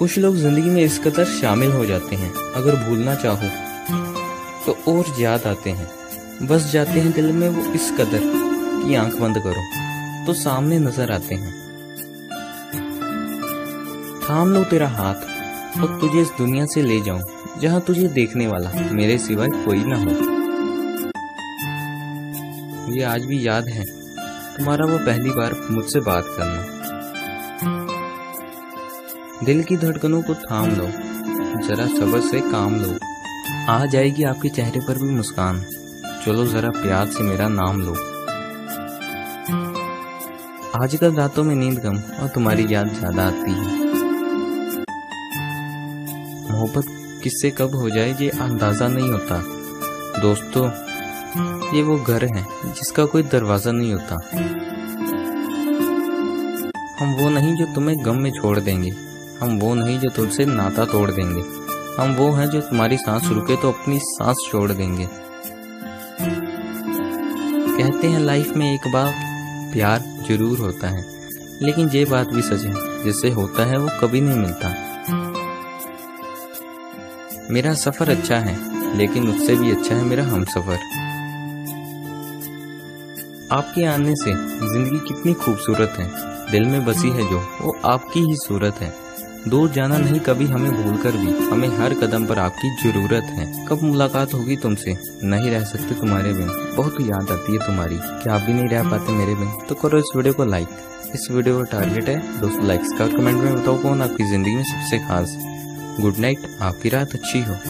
कुछ लोग जिंदगी में इस कदर शामिल हो जाते हैं, अगर भूलना चाहो तो और याद आते हैं, बस जाते हैं दिल में वो इस कदर कि आंख बंद करो तो सामने नजर आते हैं। थाम लो तेरा हाथ और तुझे इस दुनिया से ले जाऊं जहां तुझे देखने वाला मेरे सिवाय कोई ना हो। ये आज भी याद है तुम्हारा वो पहली बार मुझसे बात करना। दिल की धड़कनों को थाम लो, जरा सब्र से काम लो, आ जाएगी आपके चेहरे पर भी मुस्कान। चलो जरा प्यार से मेरा नाम लो। आजकल रातों में नींद कम और तुम्हारी याद ज्यादा आती है। मोहब्बत किससे कब हो जाए ये अंदाजा नहीं होता। दोस्तों, ये वो घर है जिसका कोई दरवाजा नहीं होता। हम वो नहीं जो तुम्हें गम में छोड़ देंगे, हम वो नहीं जो तुमसे नाता तोड़ देंगे, हम वो हैं जो तुम्हारी सांस रुके तो अपनी सांस छोड़ देंगे। कहते हैं लाइफ में एक बार प्यार जरूर होता है, लेकिन ये बात भी सच है जिससे होता है वो कभी नहीं मिलता। मेरा सफर अच्छा है, लेकिन उससे भी अच्छा है मेरा हमसफर। आपके आने से जिंदगी कितनी खूबसूरत है, दिल में बसी है जो वो आपकी ही सूरत है। दूर जाना नहीं कभी हमें भूलकर भी, हमें हर कदम पर आपकी जरूरत है। कब मुलाकात होगी तुमसे, नहीं रह सकते तुम्हारे बिन, बहुत याद आती है तुम्हारी। क्या आप भी नहीं रह पाते मेरे बिन? तो करो इस वीडियो को लाइक। इस वीडियो का टारगेट है 200 लाइक्स का। कमेंट में बताओ कौन आपकी जिंदगी में सबसे खास। गुड नाइट, आपकी रात अच्छी हो।